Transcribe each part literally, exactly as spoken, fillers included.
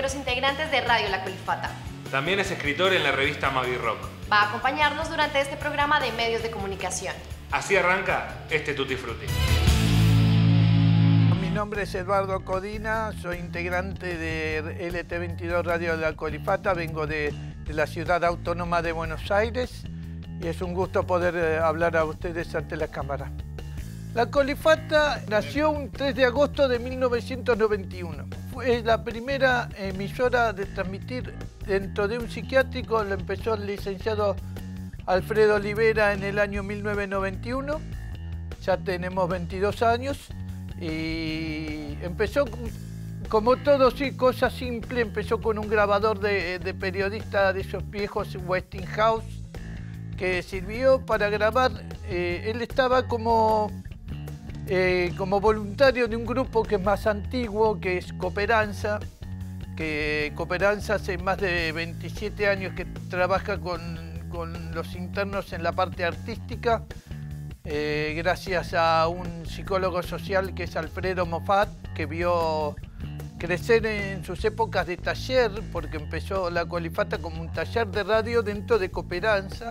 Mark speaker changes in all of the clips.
Speaker 1: los integrantes de Radio La Colifata.
Speaker 2: También es escritor en la revista Mavi Rock.
Speaker 1: Va a acompañarnos durante este programa de medios de comunicación.
Speaker 2: Así arranca este Tutti Frutti.
Speaker 3: Mi nombre es Eduardo Codina, soy integrante de L T veintidós Radio La Colifata, vengo de, de la ciudad autónoma de Buenos Aires y es un gusto poder eh, hablar a ustedes ante la cámara. La Colifata nació un tres de agosto de mil novecientos noventa y uno. Fue la primera emisora de transmitir dentro de un psiquiátrico, lo empezó el licenciado Alfredo Olivera en el año mil novecientos noventa y uno, ya tenemos veintidós años y empezó como todo, sí, cosa simple, empezó con un grabador de, de periodista de esos viejos Westinghouse que sirvió para grabar. Eh, él estaba como, eh, como voluntario de un grupo que es más antiguo, que es Cooperanza, que Cooperanza hace más de veintisiete años que trabaja con, con los internos en la parte artística, eh, gracias a un psicólogo social que es Alfredo Moffat, que vio crecer en sus épocas de taller, porque empezó La Colifata como un taller de radio dentro de Cooperanza,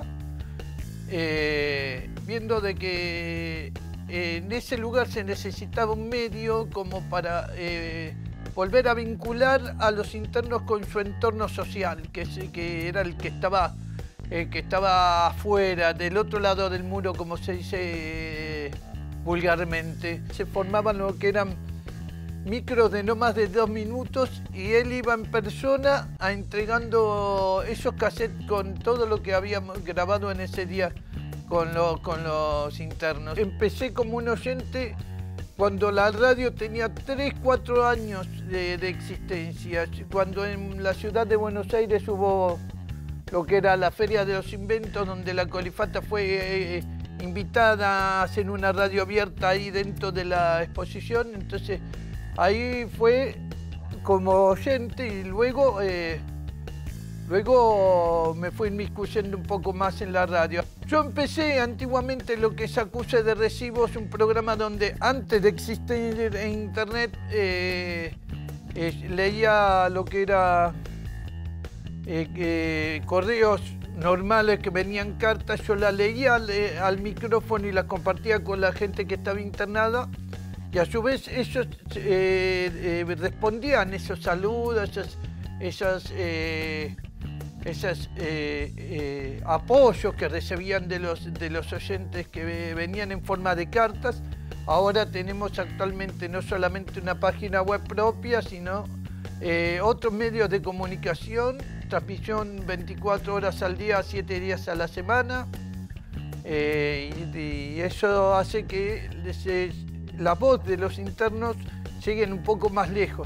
Speaker 3: eh, viendo de que eh, en ese lugar se necesitaba un medio como para eh, volver a vincular a los internos con su entorno social, que, es, que era el que estaba, eh, que estaba afuera, del otro lado del muro, como se dice eh, vulgarmente. Se formaban lo que eran micros de no más de dos minutos y él iba en persona a entregando esos cassettes con todo lo que habíamos grabado en ese día con, lo, con los internos. Empecé como un oyente cuando la radio tenía tres, cuatro años de, de existencia, cuando en la ciudad de Buenos Aires hubo lo que era la Feria de los Inventos, donde La Colifata fue eh, invitada a hacer una radio abierta ahí dentro de la exposición. Entonces ahí fue como oyente y luego, eh, luego me fui inmiscuyendo un poco más en la radio. Yo empecé antiguamente lo que es Acuse de Recibos, un programa donde antes de existir en internet eh, eh, leía lo que era eh, eh, correos normales que venían cartas, yo las leía al, eh, al micrófono y las compartía con la gente que estaba internada. Y a su vez ellos eh, eh, respondían esos saludos, esos, esos, eh, esos eh, eh, apoyos que recibían de los, de los oyentes que venían en forma de cartas. Ahora tenemos actualmente no solamente una página web propia, sino eh, otros medios de comunicación, transmisión veinticuatro horas al día, siete días a la semana. Eh, y, y eso hace que se, la voz de los internos lleguen un poco más lejos.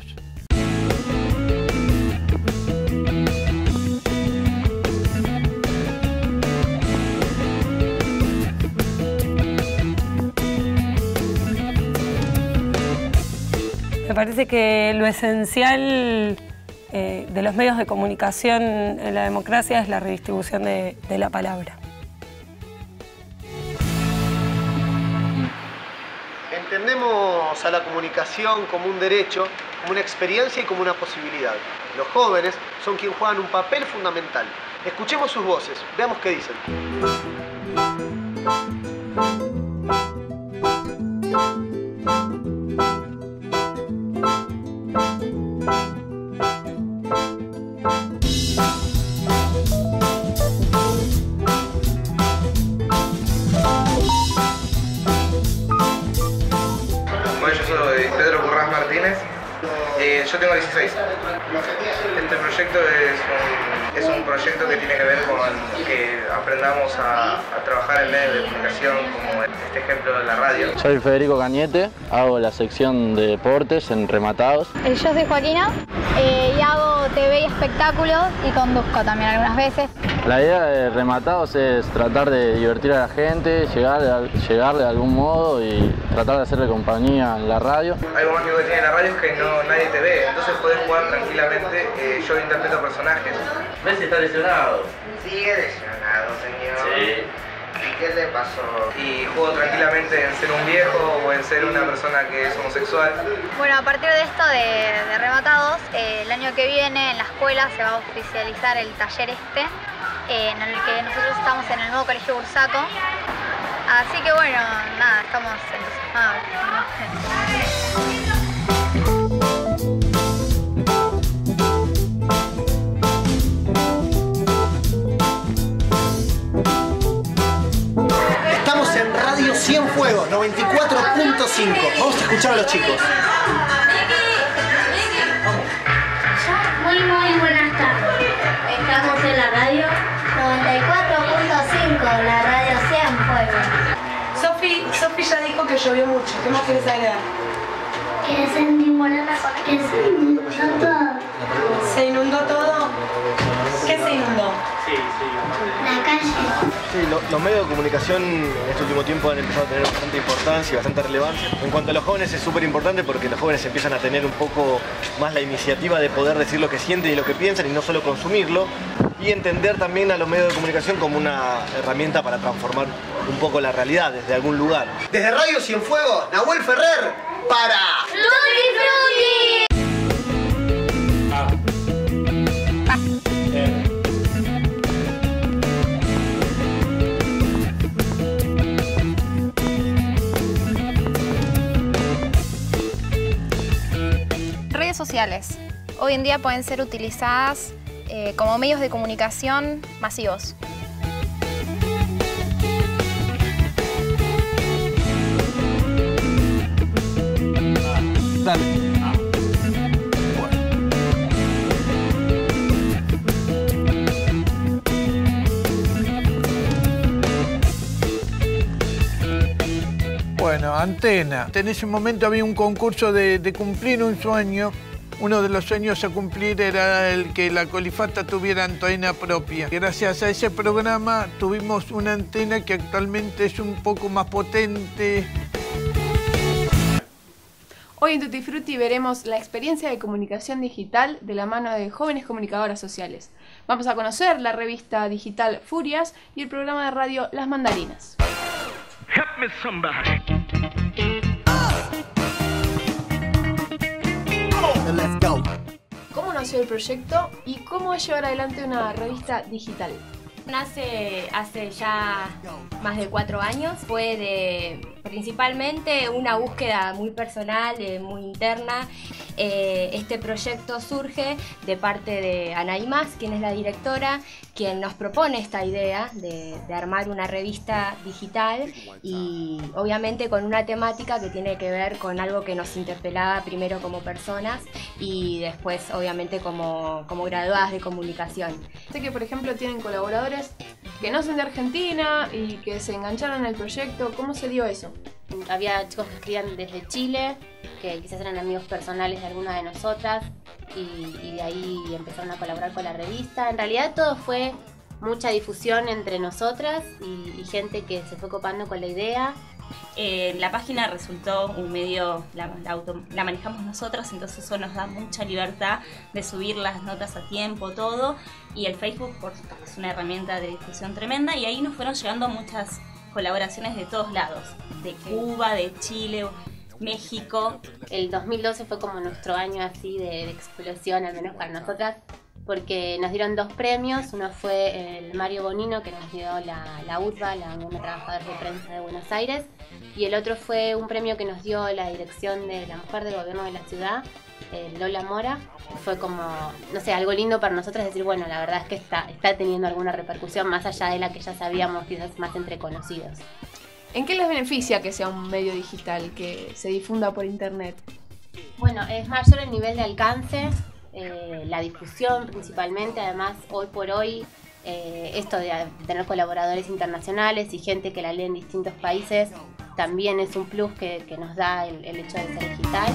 Speaker 4: Me parece que lo esencial eh, de los medios de comunicación en la democracia es la redistribución de, de la palabra.
Speaker 5: Entendemos a la comunicación como un derecho, como una experiencia y como una posibilidad. Los jóvenes son quienes juegan un papel fundamental. Escuchemos sus voces, veamos qué dicen.
Speaker 6: Eh, yo tengo dieciséis. Este proyecto es un, es un proyecto que tiene que ver con que aprendamos a, a trabajar en medios de comunicación, como este ejemplo de la radio.
Speaker 7: Soy Federico Cañete, hago la sección de deportes en Rematados.
Speaker 8: Yo soy Joaquina eh, y hago T V y espectáculos y conduzco también algunas veces.
Speaker 7: La idea de Rematados es tratar de divertir a la gente, llegar, llegarle de algún modo y tratar de hacerle compañía en la radio.
Speaker 6: Algo mágico que tiene la radio es que no, nadie te ve, entonces podés jugar tranquilamente. Eh, yo interpreto personajes.
Speaker 9: Messi está lesionado.
Speaker 6: Sigue lesionado, señor.
Speaker 9: Sí.
Speaker 6: ¿Qué le pasó? Y juego tranquilamente en ser un viejo o en ser una persona que es homosexual.
Speaker 8: Bueno, a partir de esto de, de Arrebatados, eh, el año que viene en la escuela se va a oficializar el taller este, eh, en el que nosotros estamos en el nuevo Colegio Bursaco. Así que bueno, nada, estamos entusiasmados.
Speaker 5: Estamos en Radio Cienfuegos, noventa y cuatro punto cinco. Vamos a escuchar a los chicos.
Speaker 9: Muy, muy buenas tardes. Estamos en la radio noventa y cuatro punto cinco, la radio Cienfuegos.
Speaker 10: Sofi, Sofi ya dijo que llovió mucho. ¿Qué más quieres agregar?
Speaker 9: Que se inundó, que se inundó todo.
Speaker 10: ¿Se inundó todo? ¿Qué se inundó?
Speaker 9: La calle.
Speaker 11: Sí, lo, los medios de comunicación en este último tiempo han empezado a tener bastante importancia y bastante relevancia. En cuanto a los jóvenes es súper importante porque los jóvenes empiezan a tener un poco más la iniciativa de poder decir lo que sienten y lo que piensan y no solo consumirlo. Y entender también a los medios de comunicación como una herramienta para transformar un poco la realidad desde algún lugar.
Speaker 5: Desde Radio Cienfuegos, Nahuel Ferrer para...
Speaker 9: ¡Tutti Frutti!
Speaker 2: A. R.
Speaker 1: Redes sociales. Hoy en día pueden ser utilizadas eh, como medios de comunicación masivos.
Speaker 3: Dale. Bueno, Antena. En ese momento había un concurso de, de cumplir un sueño. Uno de los sueños a cumplir era el que la Colifata tuviera antena propia. Gracias a ese programa tuvimos una antena que actualmente es un poco más potente.
Speaker 10: Hoy en Tutti Frutti veremos la experiencia de comunicación digital de la mano de jóvenes comunicadoras sociales. Vamos a conocer la revista digital Furias y el programa de radio Las Mandarinas.
Speaker 12: Help me somebody.
Speaker 5: Let's go.
Speaker 10: ¿Cómo nació el proyecto y cómo es llevar adelante una revista digital?
Speaker 13: Nace hace ya más de cuatro años, fue de principalmente una búsqueda muy personal, eh, muy interna. Eh, este proyecto surge de parte de Anaí Mas, quien es la directora, quien nos propone esta idea de, de armar una revista digital y obviamente con una temática que tiene que ver con algo que nos interpelaba primero como personas y después obviamente como, como graduadas de comunicación.
Speaker 10: Sé que por ejemplo tienen colaboradores que no son de Argentina y que se engancharon al proyecto. ¿Cómo se dio eso?
Speaker 14: Había chicos que escribían desde Chile, que quizás eran amigos personales de alguna de nosotras y, y de ahí empezaron a colaborar con la revista. En realidad todo fue mucha difusión entre nosotras y, y gente que se fue copando con la idea.
Speaker 13: Eh, la página resultó un medio, la, la, auto, la manejamos nosotros, entonces eso nos da mucha libertad de subir las notas a tiempo, todo. Y el Facebook, por supuesto, es una herramienta de difusión tremenda y ahí nos fueron llegando muchas colaboraciones de todos lados, de Cuba, de Chile, México.
Speaker 14: El dos mil doce fue como nuestro año así de, de explosión, al menos para nosotras, porque nos dieron dos premios. Uno fue el Mario Bonino, que nos dio la, la U T B A, la Unión de Trabajadores de Prensa de Buenos Aires, y el otro fue un premio que nos dio la Dirección de la Mujer del Gobierno de la Ciudad, eh, Lola Mora. Fue como, no sé, algo lindo para nosotras decir, bueno, la verdad es que está, está teniendo alguna repercusión más allá de la que ya sabíamos, quizás más entre conocidos.
Speaker 10: ¿En qué les beneficia que sea un medio digital, que se difunda por internet?
Speaker 14: Bueno, es mayor el nivel de alcance, eh, la difusión principalmente. Además, hoy por hoy, eh, esto de tener colaboradores internacionales y gente que la lee en distintos países también es un plus que, que nos da el, el hecho de ser digital.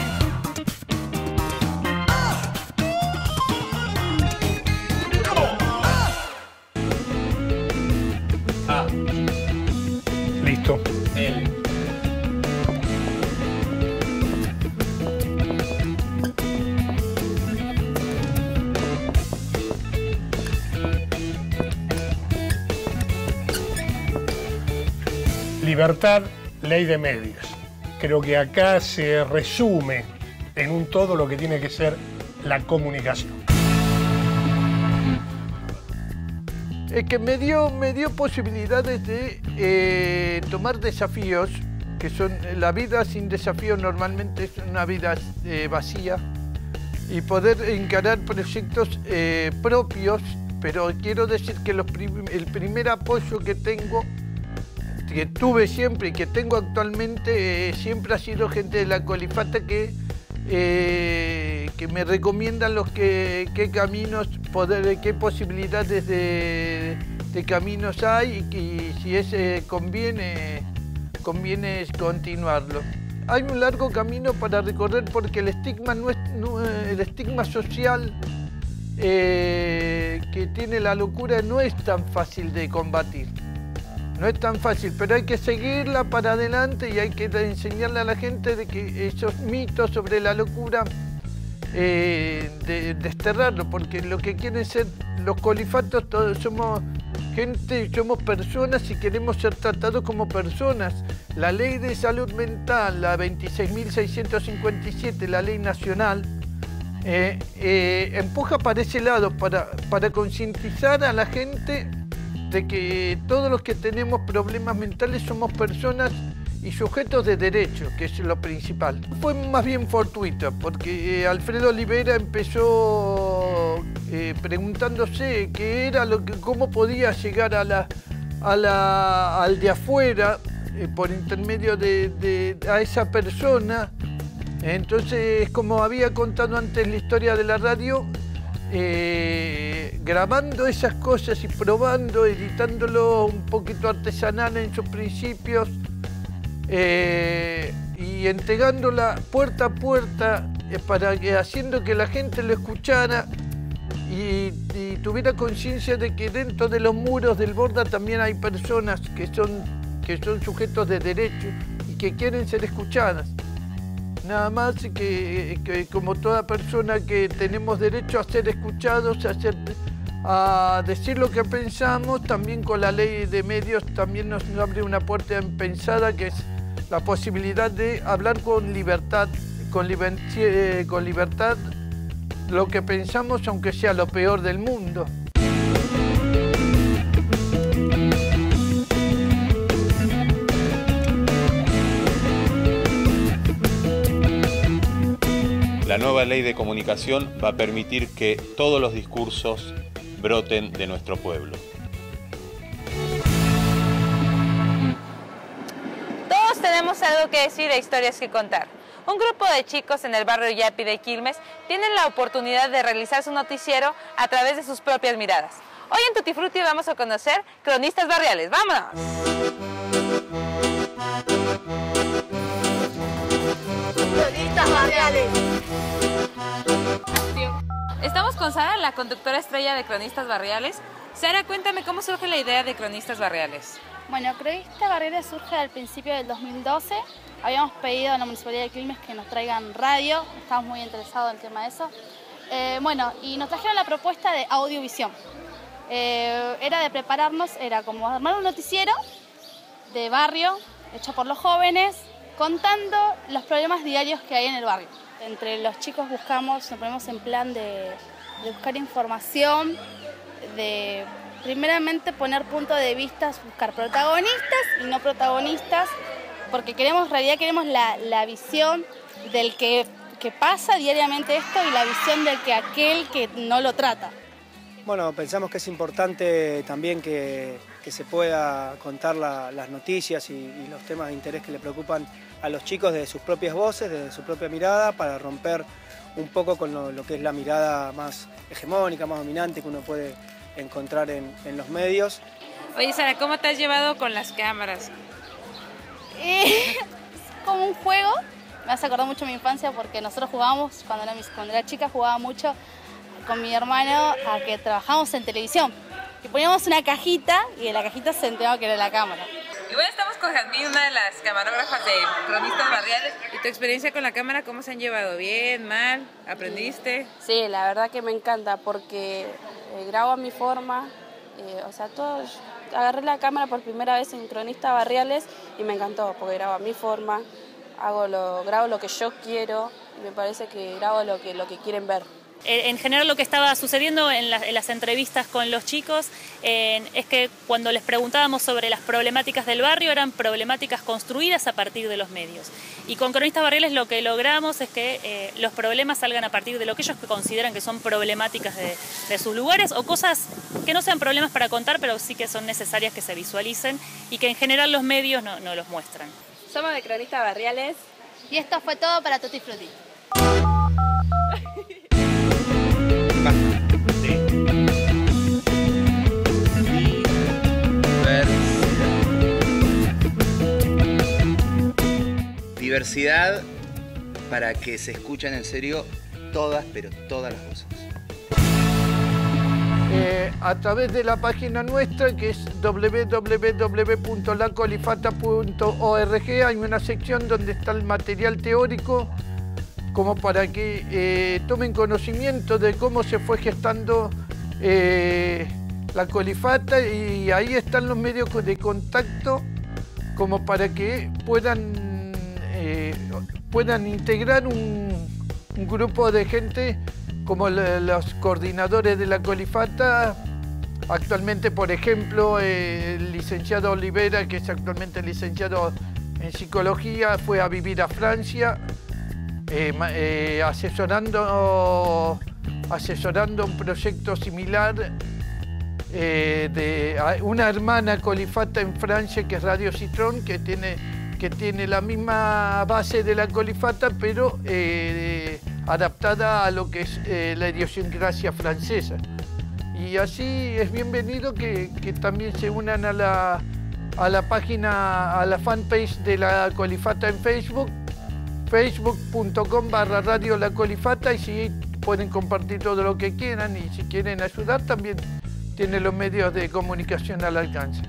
Speaker 2: A.
Speaker 3: Listo.
Speaker 2: L.
Speaker 15: libertad, ley de medios. Creo que acá se resume en un todo lo que tiene que ser la comunicación.
Speaker 3: Es que me dio, me dio posibilidades de eh, tomar desafíos, que son, la vida sin desafíos normalmente es una vida eh, vacía, y poder encarar proyectos eh, propios, pero quiero decir que los prim el primer apoyo que tengo, que tuve siempre y que tengo actualmente, eh, siempre ha sido gente de la Colifata que, eh, que me recomiendan los que, qué caminos, poder, qué posibilidades de, de caminos hay y, y si ese conviene, conviene continuarlo. Hay un largo camino para recorrer porque el estigma, no es, no, el estigma social eh, que tiene la locura no es tan fácil de combatir. No es tan fácil, pero hay que seguirla para adelante y hay que enseñarle a la gente de que esos mitos sobre la locura, eh, de, desterrarlo, porque lo que quieren ser los colifatos, todos somos gente, somos personas y queremos ser tratados como personas. La ley de salud mental, la veintiséis mil seiscientos cincuenta y siete, la ley nacional, eh, eh, empuja para ese lado, para, para concientizar a la gente de que todos los que tenemos problemas mentales somos personas y sujetos de derecho, que es lo principal. Fue más bien fortuito, porque eh, Alfredo Olivera empezó eh, preguntándose qué era lo que, cómo podía llegar a la, a la, al de afuera eh, por intermedio de, de a esa persona. Entonces, como había contado antes la historia de la radio, Eh, grabando esas cosas y probando, editándolo un poquito artesanal en sus principios eh, y entregándola puerta a puerta eh, para que, haciendo que la gente lo escuchara y, y tuviera conciencia de que dentro de los muros del Borda también hay personas que son, que son sujetos de derecho y que quieren ser escuchadas. Nada más que, que como toda persona que tenemos derecho a ser escuchados, a, ser, a decir lo que pensamos, también con la ley de medios también nos abre una puerta pensada que es la posibilidad de hablar con libertad, con, liber, eh, con libertad lo que pensamos aunque sea lo peor del mundo.
Speaker 16: La nueva ley de comunicación va a permitir que todos los discursos broten de nuestro pueblo.
Speaker 17: Todos tenemos algo que decir e historias que contar. Un grupo de chicos en el barrio Yapi de Quilmes tienen la oportunidad de realizar su noticiero a través de sus propias miradas. Hoy en Tutti Frutti vamos a conocer cronistas barriales. ¡Vámonos!
Speaker 9: Cronistas barriales.
Speaker 17: Estamos con Sara, la conductora estrella de Cronistas Barriales. Sara, cuéntame cómo surge la idea de Cronistas Barriales.
Speaker 18: Bueno, Cronistas Barriales surge al principio del dos mil doce. Habíamos pedido a la Municipalidad de Quilmes que nos traigan radio. Estamos muy interesados en el tema de eso. Eh, bueno, y nos trajeron la propuesta de audiovisión. Eh, era de prepararnos, era como armar un noticiero de barrio, hecho por los jóvenes, contando los problemas diarios que hay en el barrio. Entre los chicos buscamos, nos ponemos en plan de, de buscar información, de primeramente poner punto de vista, buscar protagonistas y no protagonistas, porque queremos, en realidad queremos la, la visión del que, que pasa diariamente esto y la visión del que aquel que no lo trata.
Speaker 19: Bueno, pensamos que es importante también que, que se pueda contar la, las noticias y, y los temas de interés que le preocupan a los chicos de sus propias voces, de su propia mirada, para romper un poco con lo, lo que es la mirada más hegemónica, más dominante que uno puede encontrar en, en los medios.
Speaker 17: Oye, Sara, ¿cómo te has llevado con las cámaras?
Speaker 18: Eh, es como un juego. Me hace acordar mucho mi infancia porque nosotros jugábamos, cuando era, cuando era chica jugaba mucho con mi hermano a que trabajábamos en televisión. Y poníamos una cajita y en la cajita se enteraba que era la cámara.
Speaker 17: Y bueno, estamos con Jazmín, una de las camarógrafas de Cronistas Barriales. ¿Y tu experiencia con la cámara cómo se han llevado? ¿Bien? ¿Mal? ¿Aprendiste?
Speaker 20: Sí, la verdad que me encanta porque eh, grabo a mi forma Eh, o sea, todo, agarré la cámara por primera vez en Cronista Barriales y me encantó, porque grabo a mi forma, hago lo, grabo lo que yo quiero y me parece que grabo lo que, lo que quieren ver.
Speaker 21: En general lo que estaba sucediendo en, la, en las entrevistas con los chicos eh, es que cuando les preguntábamos sobre las problemáticas del barrio eran problemáticas construidas a partir de los medios. Y con Cronistas Barriales lo que logramos es que eh, los problemas salgan a partir de lo que ellos consideran que son problemáticas de, de sus lugares o cosas que no sean problemas para contar, pero sí que son necesarias que se visualicen y que en general los medios no, no los muestran.
Speaker 20: Somos de Cronistas Barriales
Speaker 18: y esto fue todo para Tutti Frutti.
Speaker 22: Diversidad para que se escuchen en serio todas, pero todas las voces.
Speaker 3: Eh, a través de la página nuestra, que es doble u doble u doble u punto la colifata punto org, hay una sección donde está el material teórico, como para que eh, tomen conocimiento de cómo se fue gestando eh, la colifata, y ahí están los medios de contacto como para que puedan Eh, puedan integrar un, un grupo de gente como la, los coordinadores de la colifata. Actualmente, por ejemplo, eh, el licenciado Olivera, que es actualmente licenciado en psicología, fue a vivir a Francia, eh, eh, asesorando, asesorando un proyecto similar eh, de una hermana colifata en Francia, que es Radio Citron, que tiene que tiene la misma base de la colifata, pero eh, adaptada a lo que es eh, la idiosincrasia francesa. Y así es bienvenido que, que también se unan a la, a la página, a la fanpage de la colifata en Facebook, facebook punto com barra radio la colifata, y si pueden compartir todo lo que quieran, y si quieren ayudar también tiene los medios de comunicación al alcance.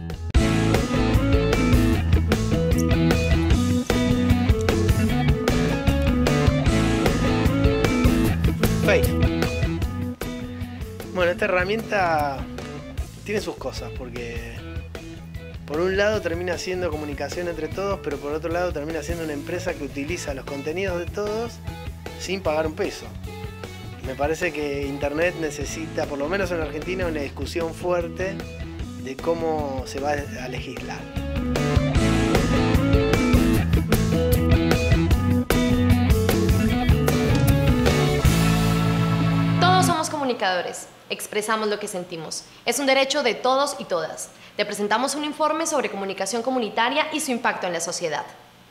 Speaker 19: Bueno, esta herramienta tiene sus cosas, porque por un lado termina siendo comunicación entre todos, pero por otro lado termina siendo una empresa que utiliza los contenidos de todos sin pagar un peso. Me parece que Internet necesita, por lo menos en Argentina, una discusión fuerte de cómo se va a legislar.
Speaker 23: Comunicadores, expresamos lo que sentimos. Es un derecho de todos y todas. Te presentamos un informe sobre comunicación comunitaria y su impacto en la sociedad.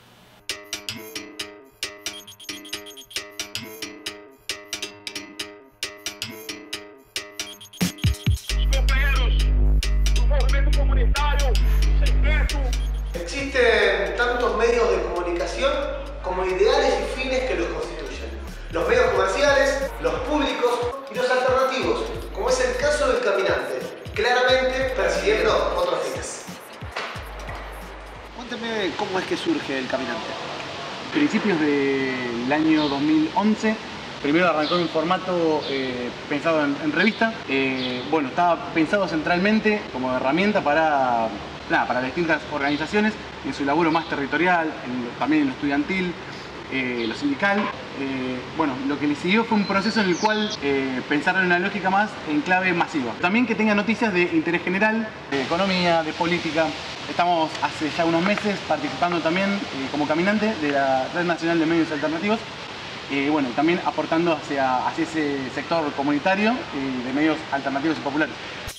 Speaker 5: Existen tantos medios de comunicación como ideales y fines que los constituyen. Los medios comerciales, los públicos y los alternativos, como es el caso del caminante, claramente persiguiendo otros fines.
Speaker 24: Cuéntame cómo es que surge el caminante. Principios del año dos mil once, primero arrancó en un formato eh, pensado en, en revista. Eh, bueno, estaba pensado centralmente como herramienta para, nada, para distintas organizaciones en su laburo más territorial, en, también en lo estudiantil, eh, lo sindical. Eh, bueno, lo que le siguió fue un proceso en el cual eh, pensaron en una lógica más en clave masiva. También que tenga noticias de interés general, de economía, de política. Estamos hace ya unos meses participando también eh, como caminante de la Red Nacional de Medios Alternativos. Eh, bueno, también aportando hacia, hacia ese sector comunitario eh, de medios alternativos y populares.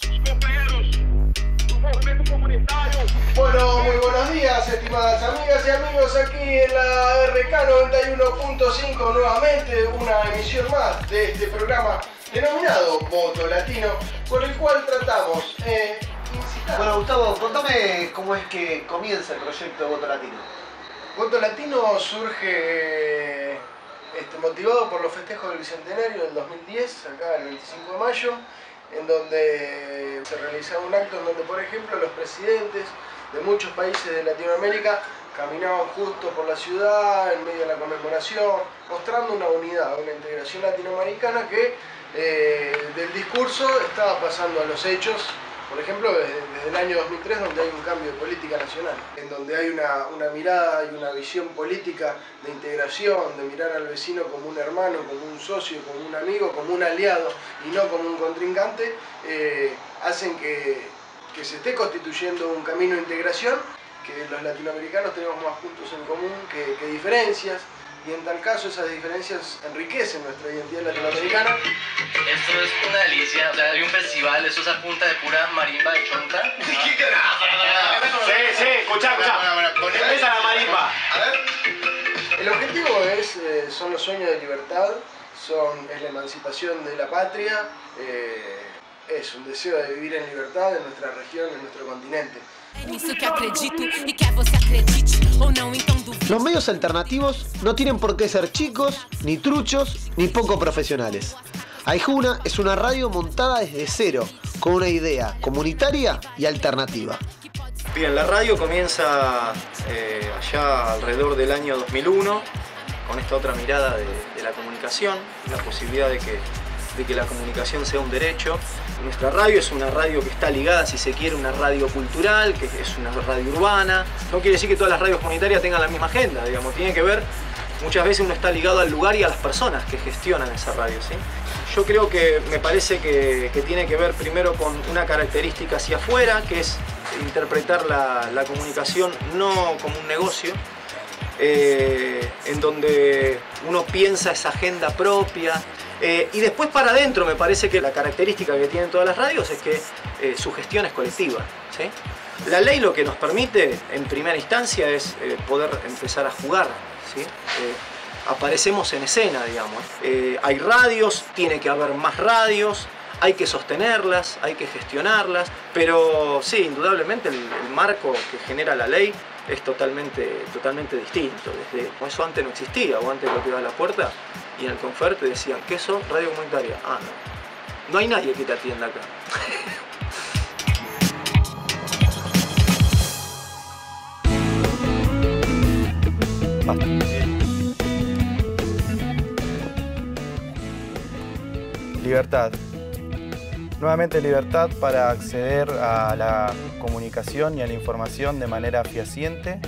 Speaker 5: Bueno, muy buenos días, estimadas amigas y amigos, aquí en la R K noventa y uno punto cinco, nuevamente una emisión más de este programa denominado Voto Latino, con el cual tratamos eh, incitar. Bueno, Gustavo, contame cómo es que comienza el proyecto Voto Latino.
Speaker 19: Voto Latino surge este, motivado por los festejos del Bicentenario del dos mil diez, acá el veinticinco de mayo, en donde se realizaba un acto en donde, por ejemplo, los presidentes de muchos países de Latinoamérica caminaban justo por la ciudad en medio de la conmemoración, mostrando una unidad, una integración latinoamericana que eh, del discurso estaba pasando a los hechos
Speaker 5: Por ejemplo, desde, desde el año dos mil tres, donde hay un cambio de política nacional, en donde hay una, una mirada y una visión política de integración, de mirar al vecino como un hermano, como un socio, como un amigo, como un aliado y no como un contrincante, eh, hacen que, que se esté constituyendo un camino de integración, que los latinoamericanos tenemos más puntos en común que, que diferencias, y en tal caso esas diferencias enriquecen nuestra identidad latinoamericana.
Speaker 4: Esto es una delicia, o sea, hay un festival, eso es a punta de pura marimba de chonta.
Speaker 6: Sí, sí, escuchá, escuchá. Esa es la marimba.
Speaker 5: A ver. El objetivo es, eh, son los sueños de libertad, son, es la emancipación de la patria, eh, es un deseo de vivir en libertad en nuestra región, en nuestro continente.
Speaker 7: Los medios alternativos no tienen por qué ser chicos, ni truchos, ni poco profesionales. Aijuna es una radio montada desde cero, con una idea comunitaria y alternativa.
Speaker 11: Bien, la radio comienza eh, allá alrededor del año dos mil uno, con esta otra mirada de, de la comunicación, la posibilidad de que, de que la comunicación sea un derecho. Nuestra radio es una radio que está ligada, si se quiere, una radio cultural, que es una radio urbana. No quiere decir que todas las radios comunitarias tengan la misma agenda, digamos, tiene que ver, muchas veces uno está ligado al lugar y a las personas que gestionan esa radio, ¿sí? Yo creo que me parece que, que tiene que ver primero con una característica hacia afuera, que es interpretar la, la comunicación no como un negocio, eh, en donde uno piensa esa agenda propia. Eh, y después para adentro me parece que la característica que tienen todas las radios es que eh, su gestión es colectiva, ¿sí? La ley lo que nos permite en primera instancia es eh, poder empezar a jugar, ¿sí? Eh, aparecemos en escena, digamos. Eh, hay radios, tiene que haber más radios, hay que sostenerlas, hay que gestionarlas, pero sí, indudablemente el, el marco que genera la ley es totalmente, totalmente distinto. Desde, eso antes no existía, o antes lo que iba a la puerta y en el Confer te decían, ¿qué sos? Radio comunitaria. Ah, no. No hay nadie que te atienda acá.
Speaker 8: Libertad. Nuevamente libertad para acceder a la comunicación y a la información de manera fehaciente.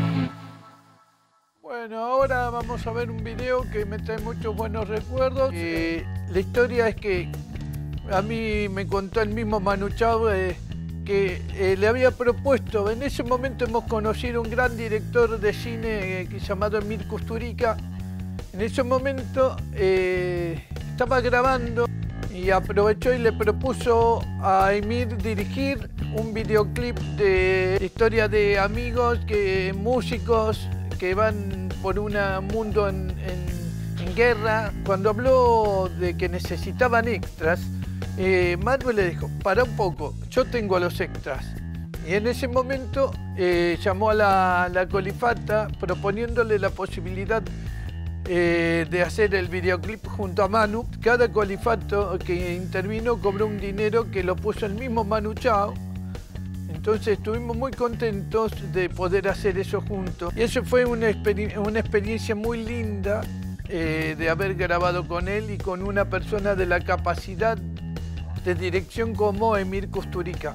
Speaker 3: Bueno, ahora vamos a ver un video que me trae muchos buenos recuerdos. Eh, la historia es que a mí me contó el mismo Manu Chao eh, que eh, le había propuesto, en ese momento hemos conocido un gran director de cine eh, llamado Emir Kusturica. En ese momento eh, estaba grabando y aprovechó y le propuso a Emir dirigir un videoclip de historia de amigos, que, músicos que van por un mundo en, en, en guerra. Cuando habló de que necesitaban extras, eh, Manuel le dijo, para un poco, yo tengo a los extras. Y en ese momento eh, llamó a la, la Colifata proponiéndole la posibilidad Eh, de hacer el videoclip junto a Manu. Cada colifato que intervino cobró un dinero que lo puso el mismo Manu Chao. Entonces estuvimos muy contentos de poder hacer eso juntos. Y eso fue una, exper una experiencia muy linda eh, de haber grabado con él y con una persona de la capacidad de dirección como Emir Kusturica.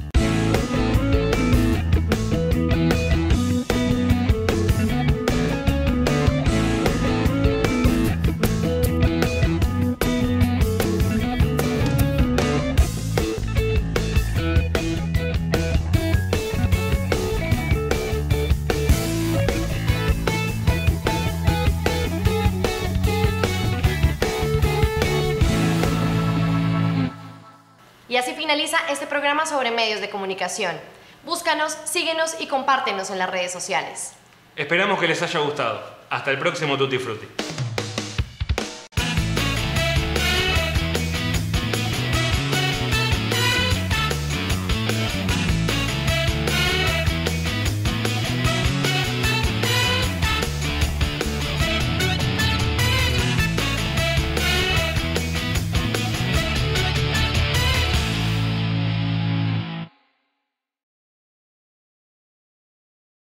Speaker 23: Y así finaliza este programa sobre medios de comunicación. Búscanos, síguenos y compártenos en las redes sociales.
Speaker 2: Esperamos que les haya gustado. Hasta el próximo Tutti Frutti.